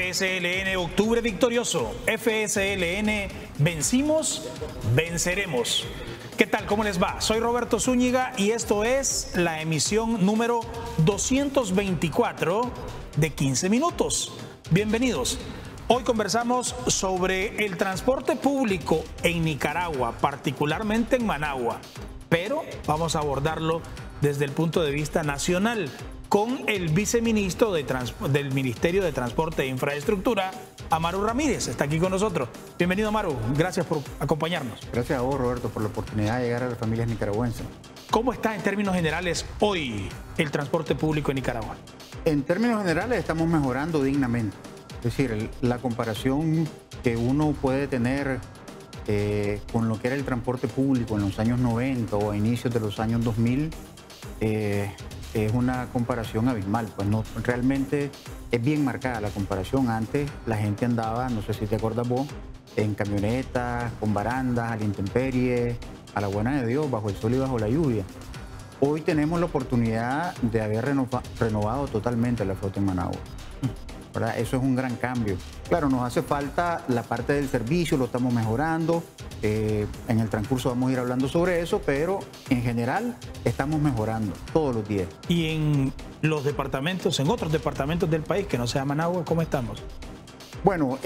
FSLN, octubre victorioso. FSLN, vencimos, venceremos. ¿Qué tal? ¿Cómo les va? Soy Roberto Zúñiga y esto es la emisión número 224 de 15 minutos. Bienvenidos. Hoy conversamos sobre el transporte público en Nicaragua, particularmente en Managua, pero vamos a abordarlo desde el punto de vista nacional con el viceministro del Ministerio de Transporte e Infraestructura, Amaru Ramírez. Está aquí con nosotros. Bienvenido, Amaru. Gracias por acompañarnos. Gracias a vos, Roberto, por la oportunidad de llegar a las familias nicaragüenses. ¿Cómo está en términos generales hoy el transporte público en Nicaragua? En términos generales estamos mejorando dignamente. Es decir, la comparación que uno puede tener con lo que era el transporte público en los años 90 o a inicios de los años 2000 es una comparación abismal. Pues no, realmente es bien marcada la comparación. Antes la gente andaba, no sé si te acuerdas vos, en camionetas, con barandas, a la intemperie, a la buena de Dios, bajo el sol y bajo la lluvia. Hoy tenemos la oportunidad de haber renovado totalmente la flota en Managua, ¿verdad? Eso es un gran cambio. Claro, nos hace falta la parte del servicio, lo estamos mejorando. En el transcurso vamos a ir hablando sobre eso, pero en general estamos mejorando todos los días. Y en los departamentos, en otros departamentos del país que no sea Managua, ¿cómo estamos? Bueno,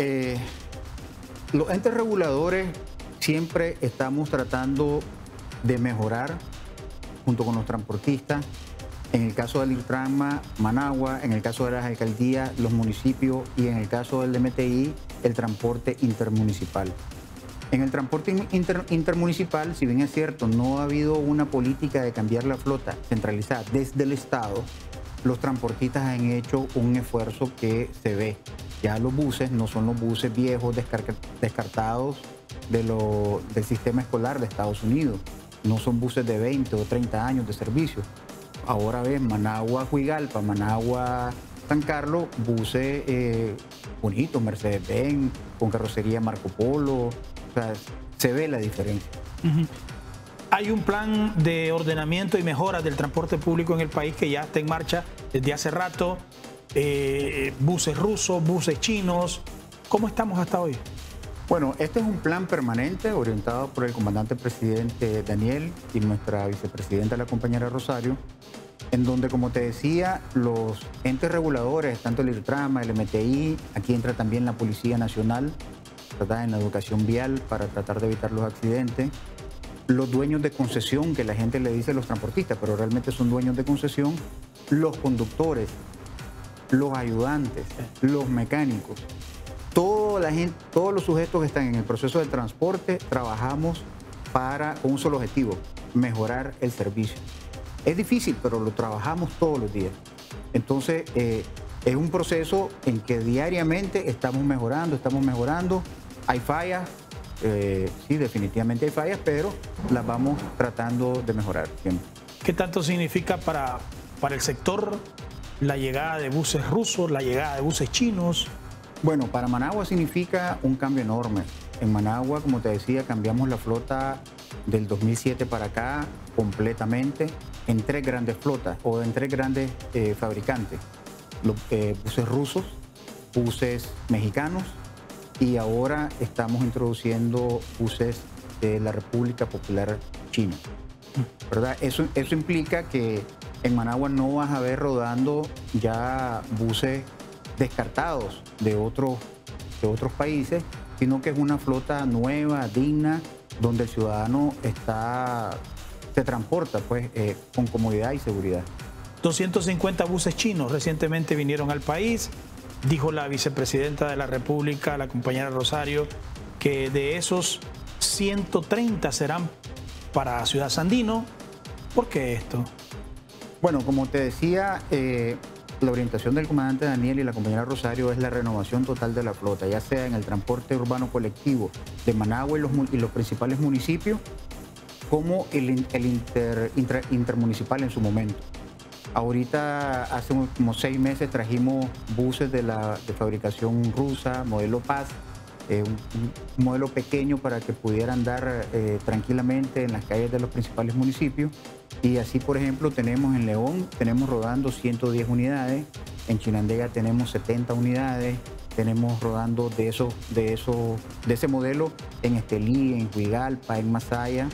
los entes reguladores siempre estamos tratando de mejorar junto con los transportistas. En el caso del Intranma, Managua, en el caso de las alcaldías, los municipios y en el caso del MTI, el transporte intermunicipal. En el transporte intermunicipal, si bien es cierto, no ha habido una política de cambiar la flota centralizada desde el Estado, los transportistas han hecho un esfuerzo que se ve. Ya los buses no son los buses viejos descartados del sistema escolar de Estados Unidos. No son buses de 20 o 30 años de servicio. Ahora ves Managua-Huigalpa, Managua-San Carlos, buses bonitos, Mercedes-Benz, con carrocería Marco Polo. O sea, se ve la diferencia. Hay un plan de ordenamiento y mejora del transporte público en el país que ya está en marcha desde hace rato. Buses rusos, buses chinos. ¿Cómo estamos hasta hoy? Bueno, este es un plan permanente orientado por el comandante presidente Daniel y nuestra vicepresidenta, la compañera Rosario, en donde, como te decía, los entes reguladores, tanto el IRTRAMA, el MTI, aquí entra también la Policía Nacional, ¿verdad?, en la educación vial para tratar de evitar los accidentes, los dueños de concesión, que la gente le dice los transportistas, pero realmente son dueños de concesión, los conductores, los ayudantes, los mecánicos. Todos los sujetos que están en el proceso de transporte trabajamos con un solo objetivo: mejorar el servicio. Es difícil, pero lo trabajamos todos los días. Entonces, es un proceso en que diariamente estamos mejorando. Hay fallas, sí, definitivamente hay fallas, pero las vamos tratando de mejorar siempre. ¿Qué tanto significa para el sector la llegada de buses rusos, la llegada de buses chinos? Bueno, para Managua significa un cambio enorme. En Managua, como te decía, cambiamos la flota del 2007 para acá completamente en 3 grandes flotas o en 3 grandes fabricantes. Los buses rusos, buses mexicanos y ahora estamos introduciendo buses de la República Popular China, ¿verdad? Eso implica que en Managua no vas a ver rodando ya buses descartados de otros países, sino que es una flota nueva, digna, donde el ciudadano se transporta pues, con comodidad y seguridad. 250 buses chinos recientemente vinieron al país. Dijo la vicepresidenta de la República, la compañera Rosario, que de esos 130 serán para Ciudad Sandino. ¿Por qué esto? Bueno, como te decía, la orientación del comandante Daniel y la compañera Rosario es la renovación total de la flota, ya sea en el transporte urbano colectivo de Managua y los principales municipios, como el intermunicipal en su momento. Ahorita, hace como 6 meses, trajimos buses de fabricación rusa, modelo Paz, un modelo pequeño para que pudiera andar tranquilamente en las calles de los principales municipios. Y así, por ejemplo, tenemos en León, tenemos rodando 110 unidades, en Chinandega tenemos 70 unidades, tenemos rodando de ese modelo en Estelí, en Huigalpa, en Masaya.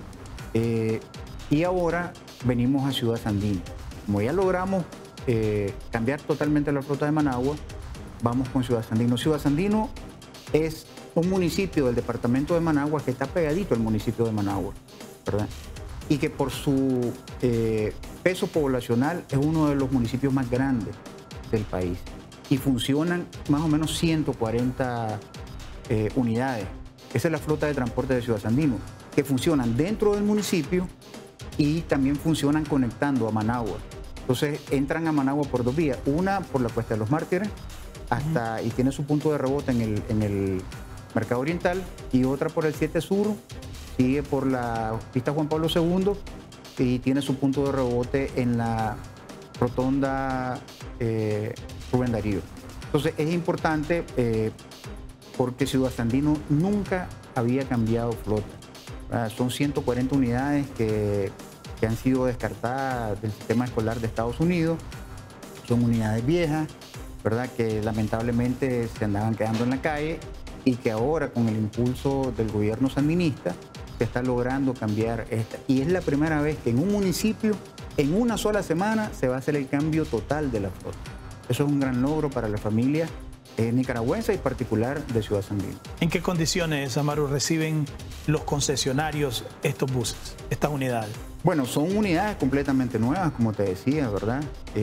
Y ahora venimos a Ciudad Sandino. Como ya logramos cambiar totalmente la flota de Managua, vamos con Ciudad Sandino. Ciudad Sandino es un municipio del departamento de Managua que está pegadito al municipio de Managua, ¿verdad? Y que por su peso poblacional es uno de los municipios más grandes del país. Y funcionan más o menos 140 unidades. Esa es la flota de transporte de Ciudad Sandino, que funcionan dentro del municipio y también funcionan conectando a Managua. Entonces entran a Managua por dos vías, una por la Cuesta de los Mártires y tiene su punto de rebote en el Mercado Oriental, y otra por el 7 Sur, sigue por la pista Juan Pablo II y tiene su punto de rebote en la rotonda Rubén Darío. Entonces es importante porque Ciudad Sandino nunca había cambiado flota. Son 140 unidades que han sido descartadas del sistema escolar de Estados Unidos. Son unidades viejas, ¿verdad?, que lamentablemente se andaban quedando en la calle y que ahora con el impulso del gobierno sandinista se está logrando cambiar esta. Y es la primera vez que en un municipio, en una sola semana, se va a hacer el cambio total de la flota. Eso es un gran logro para la familia nicaragüense y particular de Ciudad Sandino. ¿En qué condiciones, Amaru, reciben los concesionarios estos buses, estas unidades? Bueno, son unidades completamente nuevas, como te decía, ¿verdad?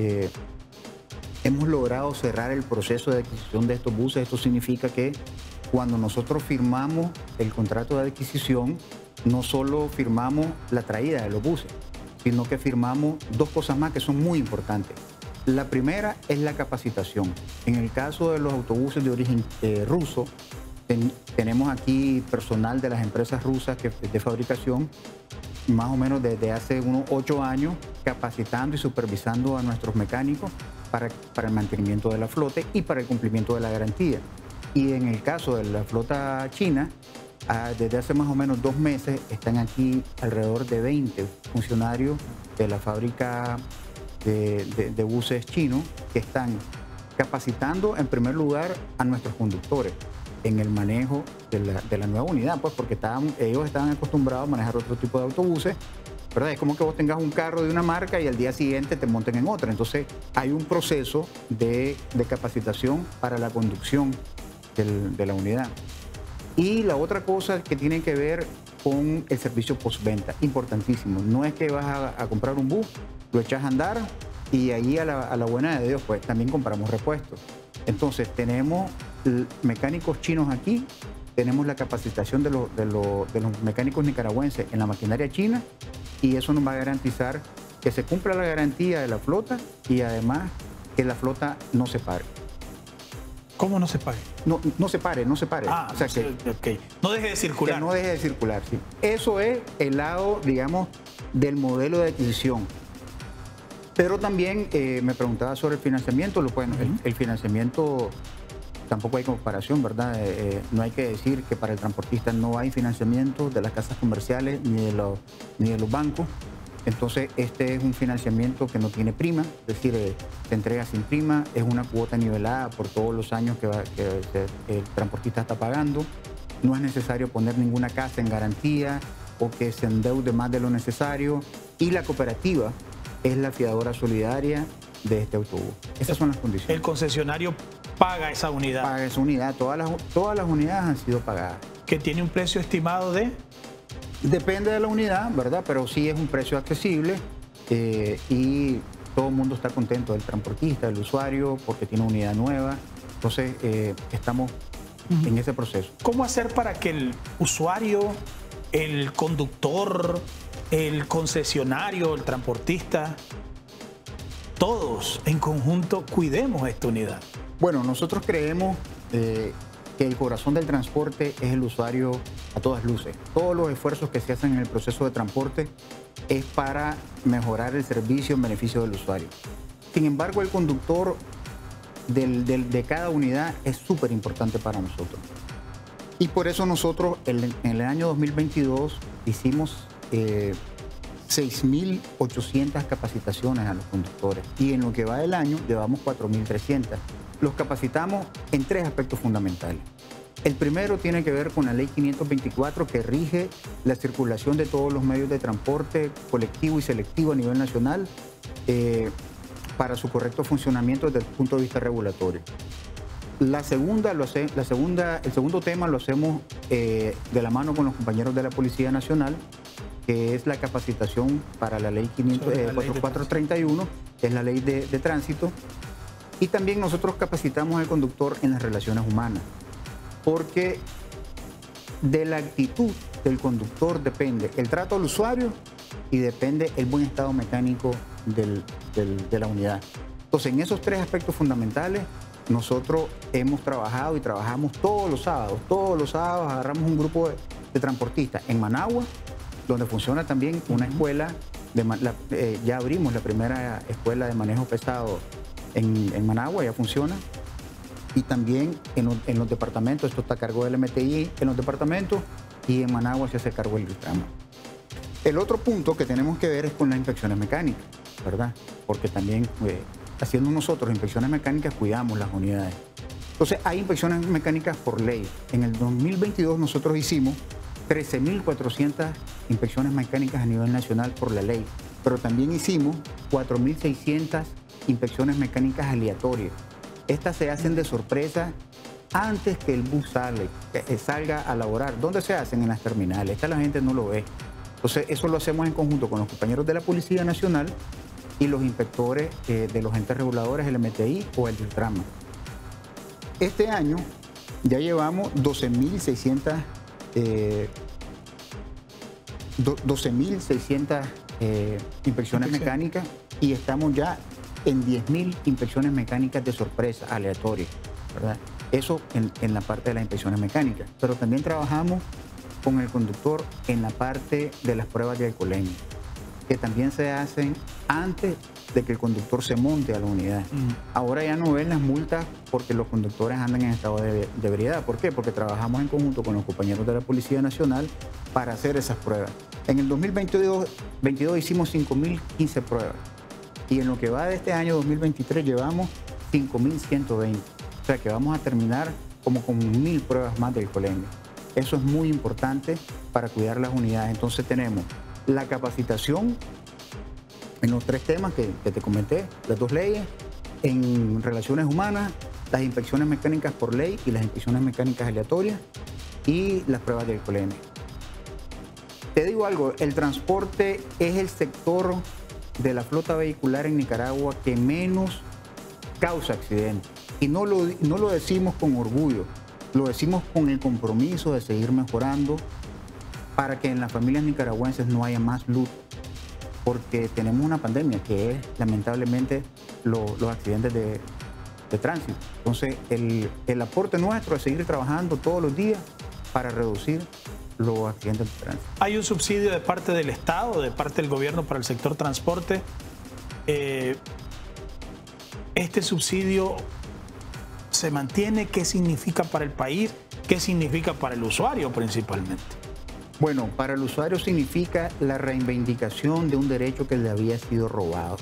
Hemos logrado cerrar el proceso de adquisición de estos buses. Esto significa que cuando nosotros firmamos el contrato de adquisición, no solo firmamos la traída de los buses, sino que firmamos dos cosas más que son muy importantes. La primera es la capacitación. En el caso de los autobuses de origen ruso, tenemos aquí personal de las empresas rusas de fabricación, más o menos desde hace unos 8 años, capacitando y supervisando a nuestros mecánicos para el mantenimiento de la flota y para el cumplimiento de la garantía. Y en el caso de la flota china, desde hace más o menos 2 meses están aquí alrededor de 20 funcionarios de la fábrica de buses chinos que están capacitando en primer lugar a nuestros conductores en el manejo de la nueva unidad, pues porque ellos estaban acostumbrados a manejar otro tipo de autobuses, ¿verdad? Es como que vos tengas un carro de una marca y al día siguiente te monten en otra. Entonces hay un proceso de capacitación para la conducción de la unidad. Y la otra cosa que tiene que ver con el servicio postventa, importantísimo. No es que vas a comprar un bus, lo echas a andar y ahí a la buena de Dios, pues también compramos repuestos. Entonces tenemos mecánicos chinos aquí, tenemos la capacitación de los mecánicos nicaragüenses en la maquinaria china, y eso nos va a garantizar que se cumpla la garantía de la flota y además que la flota no se pare. ¿Cómo no se pague? No se pare. Ah, o sea, okay. No deje de circular. Que no deje de circular, sí. Eso es el lado, digamos, del modelo de adquisición. Pero también me preguntaba sobre el financiamiento. Bueno, el financiamiento tampoco hay comparación, ¿verdad? No hay que decir que para el transportista no hay financiamiento de las casas comerciales ni de los bancos. Entonces, este es un financiamiento que no tiene prima, es decir, se entrega sin prima, es una cuota nivelada por todos los años que el transportista está pagando. No es necesario poner ninguna casa en garantía o que se endeude más de lo necesario. Y la cooperativa es la fiadora solidaria de este autobús. Esas son las condiciones. El concesionario paga esa unidad. Paga esa unidad. Todas las unidades han sido pagadas. ¿Que tiene un precio estimado de? Depende de la unidad, ¿verdad? Pero sí es un precio accesible y todo el mundo está contento, el transportista, el usuario, porque tiene una unidad nueva. Entonces, estamos en ese proceso. ¿Cómo hacer para que el usuario, el conductor, el concesionario, el transportista, todos en conjunto cuidemos esta unidad? Bueno, nosotros creemos que el corazón del transporte es el usuario a todas luces. Todos los esfuerzos que se hacen en el proceso de transporte es para mejorar el servicio en beneficio del usuario. Sin embargo, el conductor de cada unidad es súper importante para nosotros. Y por eso nosotros en el año 2022 hicimos 6.800 capacitaciones a los conductores y en lo que va del año llevamos 4.300. Los capacitamos en 3 aspectos fundamentales. El primero tiene que ver con la Ley 524 que rige la circulación de todos los medios de transporte colectivo y selectivo a nivel nacional para su correcto funcionamiento desde el punto de vista regulatorio. El segundo tema lo hacemos de la mano con los compañeros de la Policía Nacional, que es la capacitación para la Ley 4431, que es la ley de tránsito. Y también nosotros capacitamos al conductor en las relaciones humanas, porque de la actitud del conductor depende el trato al usuario y depende el buen estado mecánico de la unidad. Entonces, en esos 3 aspectos fundamentales, nosotros hemos trabajado y trabajamos todos los sábados. Todos los sábados agarramos un grupo de transportistas en Managua, donde funciona también una escuela, ya abrimos la primera escuela de manejo pesado en Managua, ya funciona. Y también en los departamentos, esto está a cargo del MTI en los departamentos y en Managua se hace cargo del Ritrama. El otro punto que tenemos que ver es con las inspecciones mecánicas, ¿verdad? Porque también haciendo nosotros inspecciones mecánicas cuidamos las unidades. Entonces hay inspecciones mecánicas por ley. En el 2022 nosotros hicimos 13.400 inspecciones mecánicas a nivel nacional por la ley, pero también hicimos 4.600 inspecciones mecánicas aleatorias. Estas se hacen de sorpresa antes que el bus salga a laborar. ¿Dónde se hacen? En las terminales. Esta la gente no lo ve. Entonces, eso lo hacemos en conjunto con los compañeros de la Policía Nacional y los inspectores de los entes reguladores, el MTI o el Ritrama. Este año ya llevamos 12.600 inspecciones mecánicas y estamos ya en 10.000 inspecciones mecánicas de sorpresa, aleatorias, ¿verdad? Eso en la parte de las inspecciones mecánicas. Pero también trabajamos con el conductor en la parte de las pruebas de alcoholemia, que también se hacen antes de que el conductor se monte a la unidad. Ahora ya no ven las multas porque los conductores andan en estado de ebriedad. ¿Por qué? Porque trabajamos en conjunto con los compañeros de la Policía Nacional para hacer esas pruebas. En el 2022 hicimos 5.015 pruebas. Y en lo que va de este año 2023 llevamos 5.120. O sea que vamos a terminar como con 1.000 pruebas más de alcoholemia. Eso es muy importante para cuidar las unidades. Entonces tenemos la capacitación en los 3 temas que te comenté, las 2 leyes, en relaciones humanas, las inspecciones mecánicas por ley y las inspecciones mecánicas aleatorias y las pruebas de alcoholemia. Te digo algo, el transporte es el sector de la flota vehicular en Nicaragua que menos causa accidentes. Y no lo decimos con orgullo, lo decimos con el compromiso de seguir mejorando para que en las familias nicaragüenses no haya más luto, porque tenemos una pandemia que es lamentablemente los accidentes de tránsito. Entonces el aporte nuestro es seguir trabajando todos los días para reducir los accidentes de tránsito. ¿Hay un subsidio de parte del Estado, de parte del gobierno para el sector transporte? ¿Este subsidio se mantiene? ¿Qué significa para el país? ¿Qué significa para el usuario principalmente? Bueno, para el usuario significa la reivindicación de un derecho que le había sido robado.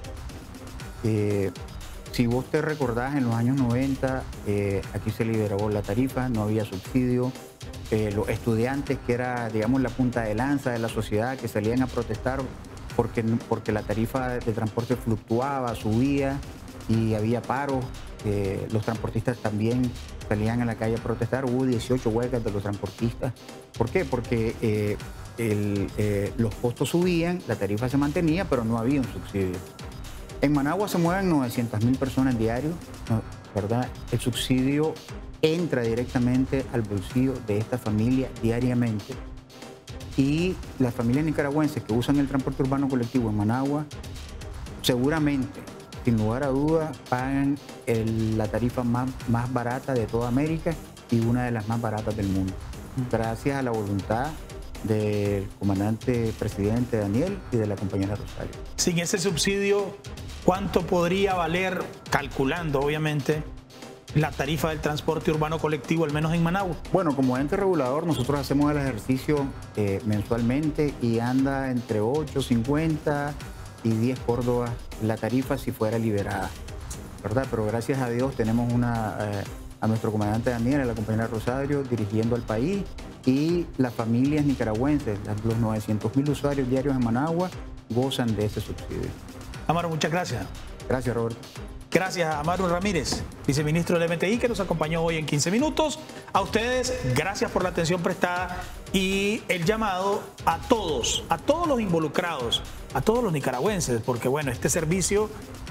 Si vos te recordás, en los años 90 aquí se liberó la tarifa, no había subsidio. Los estudiantes, que era, digamos, la punta de lanza de la sociedad, que salían a protestar porque la tarifa de transporte fluctuaba, subía y había paros. Los transportistas también salían a la calle a protestar. Hubo 18 huelgas de los transportistas. ¿Por qué? Porque los costos subían, la tarifa se mantenía, pero no había un subsidio. En Managua se mueven 900.000 personas diarios, ¿verdad? El subsidio entra directamente al bolsillo de esta familia diariamente. Y las familias nicaragüenses que usan el transporte urbano colectivo en Managua, seguramente, sin lugar a dudas, pagan la tarifa más barata de toda América y una de las más baratas del mundo, gracias a la voluntad del comandante presidente Daniel y de la compañera Rosario. Sin ese subsidio, ¿cuánto podría valer, calculando obviamente, la tarifa del transporte urbano colectivo, al menos en Managua? Bueno, como ente regulador, nosotros hacemos el ejercicio mensualmente y anda entre 8.50 y 10 córdobas la tarifa si fuera liberada, ¿verdad? Pero gracias a Dios tenemos a nuestro comandante Daniel, a la compañera Rosario, dirigiendo al país, y las familias nicaragüenses, los 900.000 usuarios diarios en Managua, gozan de ese subsidio. Amaro, muchas gracias. Gracias, Roberto. Gracias a Amaro Ramírez, viceministro del MTI, que nos acompañó hoy en 15 minutos. A ustedes, gracias por la atención prestada y el llamado a todos los involucrados, a todos los nicaragüenses, porque bueno, este servicio,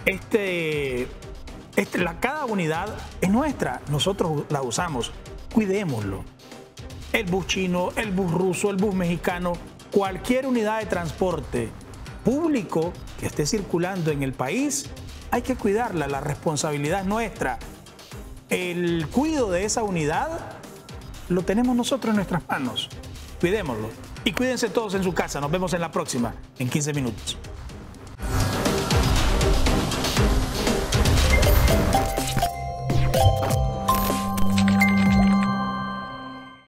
cada unidad es nuestra, nosotros la usamos, cuidémoslo. El bus chino, el bus ruso, el bus mexicano, cualquier unidad de transporte público que esté circulando en el país, hay que cuidarla, la responsabilidad es nuestra. El cuidado de esa unidad lo tenemos nosotros en nuestras manos. Cuidémoslo. Y cuídense todos en su casa. Nos vemos en la próxima, en 15 minutos.